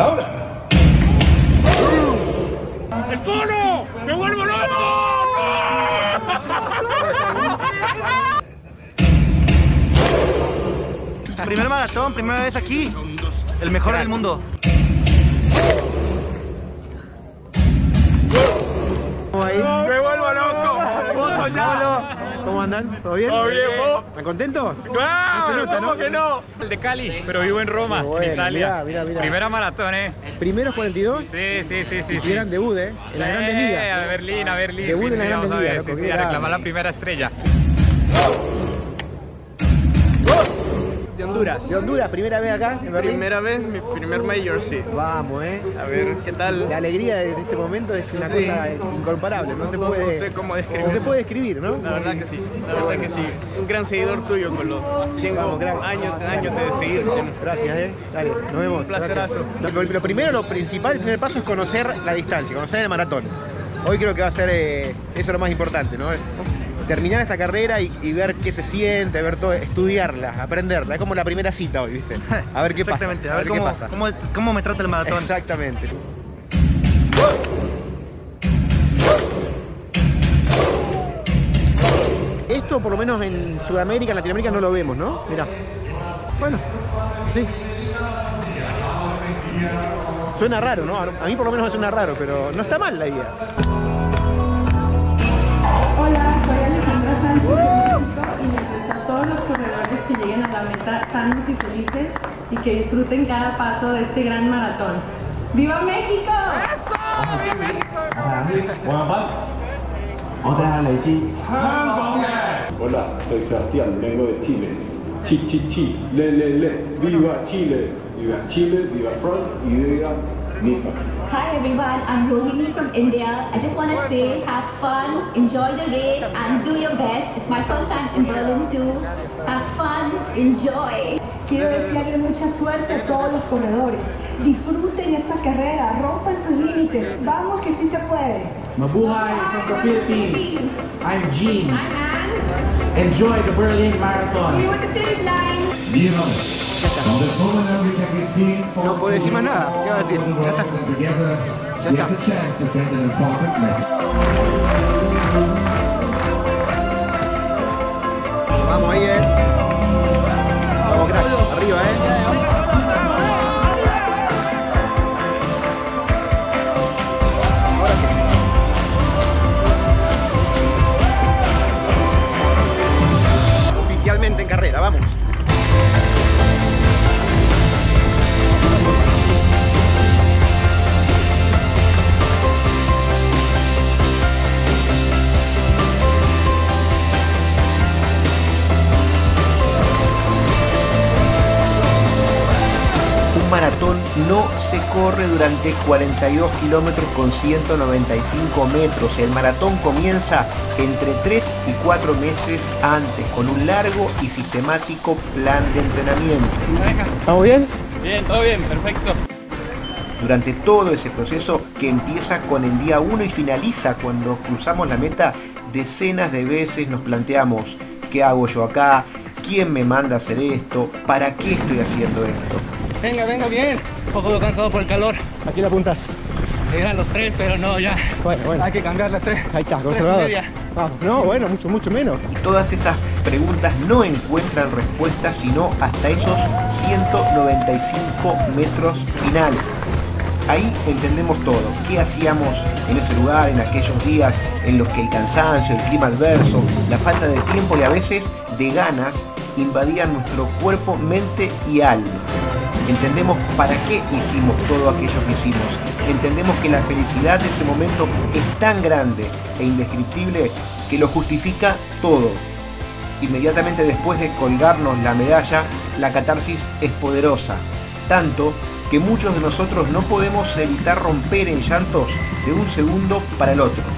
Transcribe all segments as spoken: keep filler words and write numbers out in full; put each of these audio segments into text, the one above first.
ahora. ¡El cono! ¡Me vuelvo loco! ¡No! Primer maratón, primera vez aquí. El mejor del mundo. Ahí. ¡Me vuelvo loco! ¡Puto ya! ¿Cómo andan? ¿Todo bien? ¿Todo bien, vos? ¿Están contentos? ¡Ah! No se nota, ¿Cómo ¿no? que no? El de Cali, pero vivo en Roma, Bueno, en Italia. mirá, mirá, mirá. Primera maratón, ¿eh? Primeros cuarenta y dos. Sí, sí, sí, sí. Y sí. gran debut, ¿eh? En las Eh, grandes ligas. A Berlín, a Berlín. Debut en las Vamos grandes a ver, ligas, sí, loco, sí, qué a reclamar grande. la primera estrella. De Honduras. De Honduras, primera vez acá en Berlín. Primera vez, mi primer mayor, sí. Vamos, ¿eh? A ver, ¿qué tal? La alegría de este momento es una Sí. cosa incomparable. No se No- puede, no sé cómo describir. no se puede describir, ¿no? La verdad que sí, la verdad que sí. Un gran seguidor tuyo, Colo. Tengo Vamos, crack. años, años de seguirte. Gracias, eh. Dale, nos vemos. Un placerazo. Gracias. Lo, lo primero, lo principal, el primer paso es conocer la distancia, conocer el maratón. Hoy creo que va a ser eh, eso es lo más importante, ¿no? Terminar esta carrera y, y ver qué se siente, ver todo, estudiarla, aprenderla. Es como la primera cita hoy, ¿viste? A ver qué pasa. Exactamente, a ver, qué cómo, pasa. cómo, cómo me trata el maratón. Exactamente. Esto por lo menos en Sudamérica, en Latinoamérica no lo vemos, ¿no? Mirá. Bueno, sí. Suena raro, ¿no? A mí por lo menos me suena raro, pero no está mal la idea. Hola, soy Alejandra Sánchez de México y les deseo a todos los corredores que lleguen a la meta sanos y felices y que disfruten cada paso de este gran maratón. ¡Viva México! ¡Eso! ¡Viva México! Hola, soy Sebastián, vengo de Chile. Chi, chi, chi, le, le, le. Viva Chile. Viva Chile, viva Front y viva Nifa. Hi everyone, I'm Rohini from India. I just want to say have fun, enjoy the race and do your best. It's my first time in Berlin too. Have fun, enjoy. Quiero desearle mucha suerte a todos los corredores. Disfruten esta carrera, rompan sus límites. Vamos que sí se puede. Mabuhay from the Philippines. I'm Gene. I'm Anne. Enjoy the Berlin Marathon. See you at the finish line. No puedo decir más nada. ¿Qué va a decir? Ya está. Ya está. Vamos ahí, eh. Vamos, gracias. Arriba, eh. Ahora sí. Oficialmente en carrera, vamos. Maratón no se corre durante cuarenta y dos kilómetros con ciento noventa y cinco metros. El maratón comienza entre tres y cuatro meses antes, con un largo y sistemático plan de entrenamiento. ¿Estamos bien? Bien, todo bien, perfecto. Durante todo ese proceso, que empieza con el día uno y finaliza cuando cruzamos la meta, decenas de veces nos planteamos: ¿qué hago yo acá? ¿Quién me manda a hacer esto? ¿Para qué estoy haciendo esto? Venga, venga, bien. Un poco cansado por el calor. Aquí la apuntas. Eran los tres, pero no, ya. Bueno, bueno. Hay que cambiar las tres. Ahí está, Tres y conservador. media. Vamos. No, bueno, mucho, mucho menos. Y todas esas preguntas no encuentran respuesta sino hasta esos ciento noventa y cinco metros finales. Ahí entendemos todo. ¿Qué hacíamos en ese lugar, en aquellos días en los que el cansancio, el clima adverso, la falta de tiempo y a veces de ganas invadían nuestro cuerpo, mente y alma? Entendemos para qué hicimos todo aquello que hicimos. Entendemos que la felicidad de ese momento es tan grande e indescriptible que lo justifica todo. Inmediatamente después de colgarnos la medalla, la catarsis es poderosa. Tanto que muchos de nosotros no podemos evitar romper en llantos de un segundo para el otro.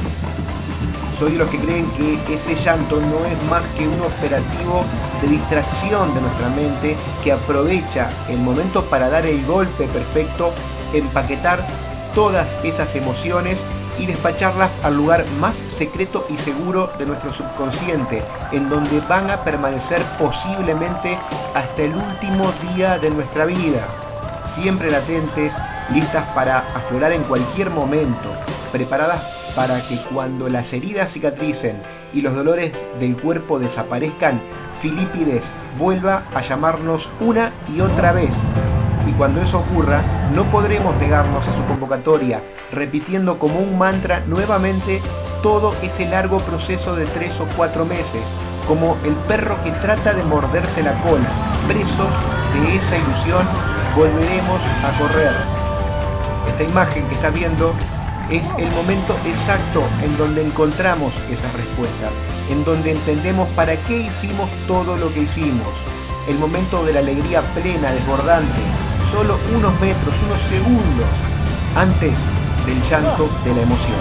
Soy de los que creen que ese llanto no es más que un operativo de distracción de nuestra mente que aprovecha el momento para dar el golpe perfecto, empaquetar todas esas emociones y despacharlas al lugar más secreto y seguro de nuestro subconsciente, en donde van a permanecer posiblemente hasta el último día de nuestra vida. siempre latentes, listas para aflorar en cualquier momento, preparadas para que cuando las heridas cicatricen y los dolores del cuerpo desaparezcan, Filipides vuelva a llamarnos una y otra vez. Y cuando eso ocurra, no podremos negarnos a su convocatoria, repitiendo como un mantra nuevamente todo ese largo proceso de tres o cuatro meses, como el perro que trata de morderse la cola. Presos de esa ilusión, volveremos a correr. Esta imagen que estás viendo es el momento exacto en donde encontramos esas respuestas, en donde entendemos para qué hicimos todo lo que hicimos. El momento de la alegría plena, desbordante, solo unos metros, unos segundos antes del llanto de la emoción.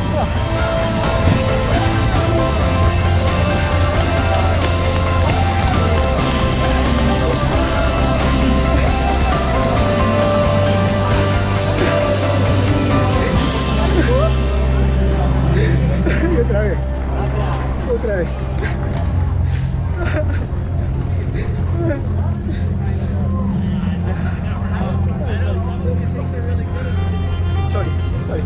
Otra vez, otra vez. Sorry, sorry.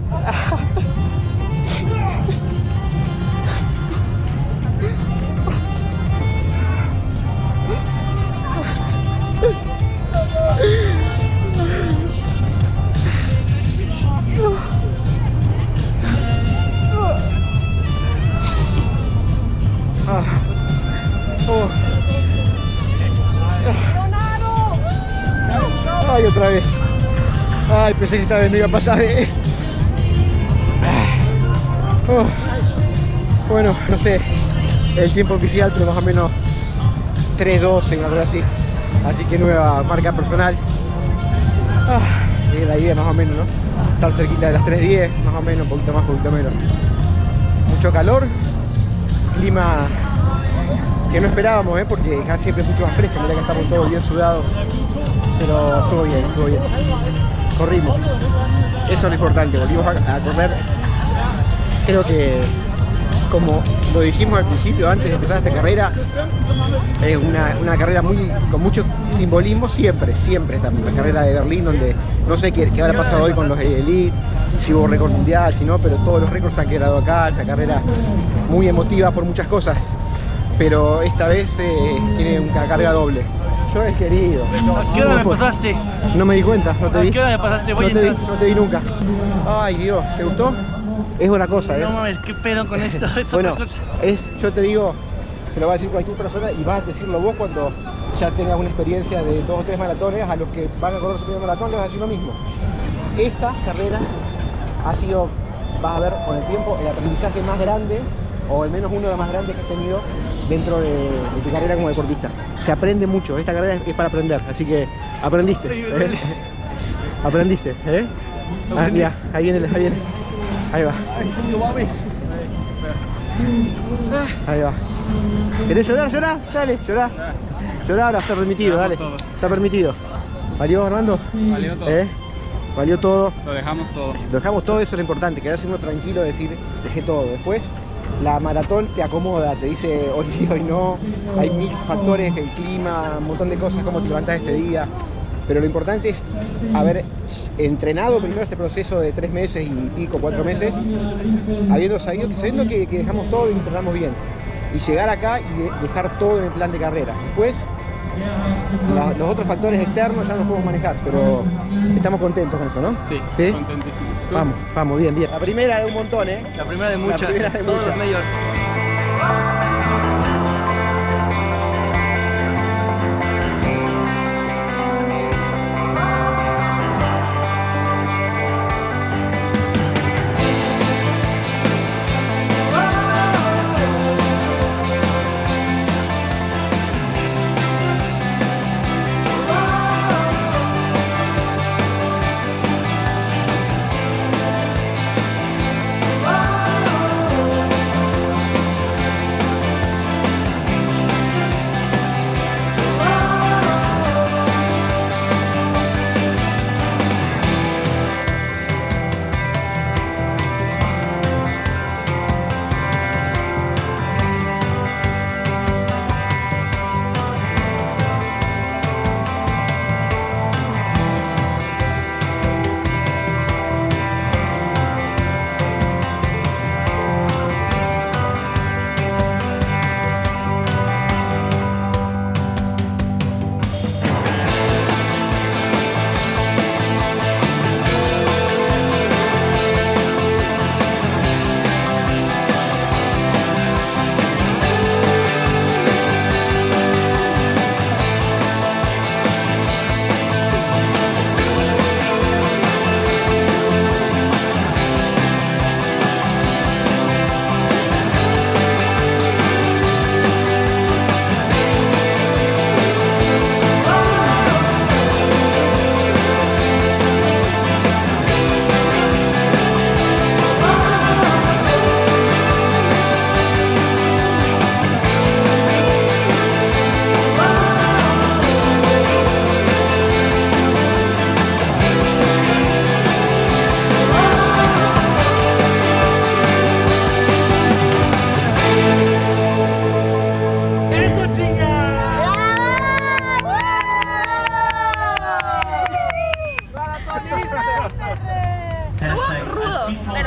Ay, otra vez. Ay, pensé que esta vez me iba a pasar, eh. Oh. Bueno, no sé el tiempo oficial, pero más o menos tres doce, algo así. Así que nueva marca personal. Ah, es la idea más o menos, ¿no? Estar cerquita de las tres diez, más o menos, un poquito más, un poquito menos. Mucho calor, clima que no esperábamos, ¿eh? Porque acá siempre es mucho más fresco, mira que estamos todos bien sudados. Pero estuvo bien, estuvo bien. Corrimos. Eso es lo importante, volvimos a, a correr. Creo que, como lo dijimos al principio, antes de empezar esta carrera, es una, una carrera muy con mucho simbolismo siempre, siempre. Esta, la carrera de Berlín, donde no sé qué, qué habrá pasado hoy con los Elite, si hubo récord mundial, si no, pero todos los récords se han quedado acá. Esta carrera muy emotiva por muchas cosas, pero esta vez eh, tiene una carga doble. Yo es querido. ¿A qué hora me pasaste? No me di cuenta, no te vi. ¿A qué hora me pasaste? Voy no, a te vi entrar. no te vi nunca. Ay, Dios, ¿te gustó? Es una cosa, ¿eh? No mames, ¿qué pedo con esto? Es Bueno, otra cosa. es, yo te digo, te lo va a decir cualquier persona y vas a decirlo vos cuando ya tengas una experiencia de dos o tres maratones. A los que van a correr su primer maratón les vas a decir lo mismo. Esta carrera ha sido, vas a ver con el tiempo, el aprendizaje más grande, o al menos uno de los más grandes que has tenido dentro de, de tu carrera como deportista. Se aprende mucho, esta carrera es, es para aprender, así que aprendiste. ¿eh? Aprendiste, ¿eh? Ah, mira, ahí viene, ahí viene. Ahí va. Ahí va. ¿Querés llorar? ¿Llorar? Dale, llorá. Llorá, ahora está permitido, dale. Está permitido. ¿Valió, Armando? Valió todo. ¿Eh? Valió todo. Lo dejamos todo. Lo dejamos todo, eso es lo importante, quedarse uno tranquilo, decir, dejé todo. Después, la maratón te acomoda, te dice hoy sí, hoy no. Hay mil factores, el clima, un montón de cosas, cómo te levantas este día. Pero lo importante es haber entrenado primero este proceso de tres meses y pico, cuatro meses, habiendo sabido, sabiendo que, que dejamos todo y entrenamos bien. Y llegar acá y de, dejar todo en el plan de carrera. Después, la, los otros factores externos ya no los podemos manejar, pero estamos contentos con eso, ¿no? Sí, ¿Sí? contentísimos. ¿Tú? Vamos, vamos, bien, bien. La primera de un montón, ¿eh? La primera de muchas. La primera de Todos muchas. los medios.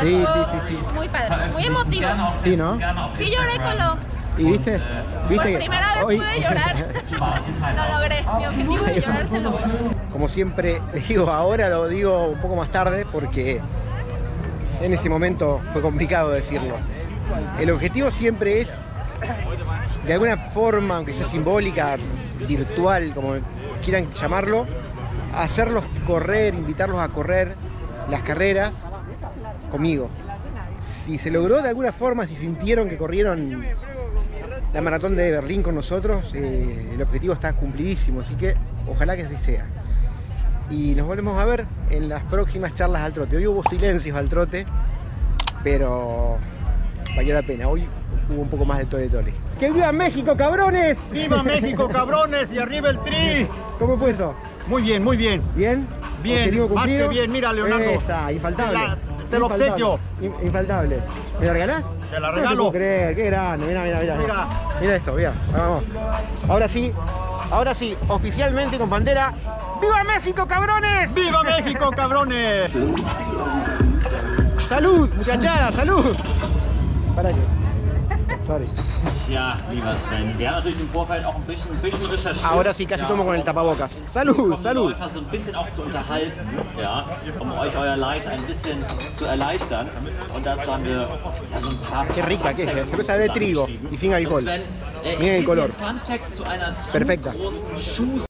Sí, sí, sí, sí. Muy padre, muy emotivo. Sí, ¿no? Sí lloré con lo... ¿Y viste? ¿Viste Por que primera vez hoy- pude llorar. Lo logré. Mi objetivo de llorar se logró. Como siempre digo, ahora lo digo un poco más tarde porque en ese momento fue complicado decirlo. El objetivo siempre es, de alguna forma, aunque sea simbólica, virtual, como quieran llamarlo, hacerlos correr, invitarlos a correr las carreras conmigo. Si se logró de alguna forma, si sintieron que corrieron la maratón de Berlín con nosotros, eh, el objetivo está cumplidísimo, así que ojalá que así sea. Y nos volvemos a ver en las próximas charlas al trote. Hoy hubo silencios al trote, pero valió la pena. Hoy hubo un poco más de tole tole. ¡Que viva México, cabrones! ¡Viva México, cabrones! ¡Y arriba el tri! ¿Cómo fue eso? Muy bien, muy bien. ¿Bien? Bien, ¿Objetivo más cumplido? que bien. Mira, Leonardo. Esa, infaltable. Te la- te lo Infaltable. obsequio. In- Infaltable. ¿Me la regalás? Te la No te regalo. puedo creer, qué grande. Mira, mira, mira. Mira. Mira esto, mira. Vamos. Ahora sí, ahora sí, oficialmente con bandera. ¡Viva México, cabrones! ¡Viva México, cabrones! ¡Salud, muchachada! ¡Salud! Para qué. Sorry. Ja, lieber Sven, wir haben natürlich im Vorfeld auch ein bisschen, ein bisschen recherchiert. Ahora sí, casi ja, tomo con el tapabocas. um Salud, die salud. Läufer so ein bisschen auch zu unterhalten, ja, um euch euer Leid ein bisschen zu erleichtern. Und dazu haben wir ja, so ein paar Qué rica que es, Fun Facts cerveza de trigo zusammengeschrieben. y sin alcohol. Und Sven, äh, Miren el ich color. lese dir einen Fun Fact zu einer zu Perfecta. großen Schuh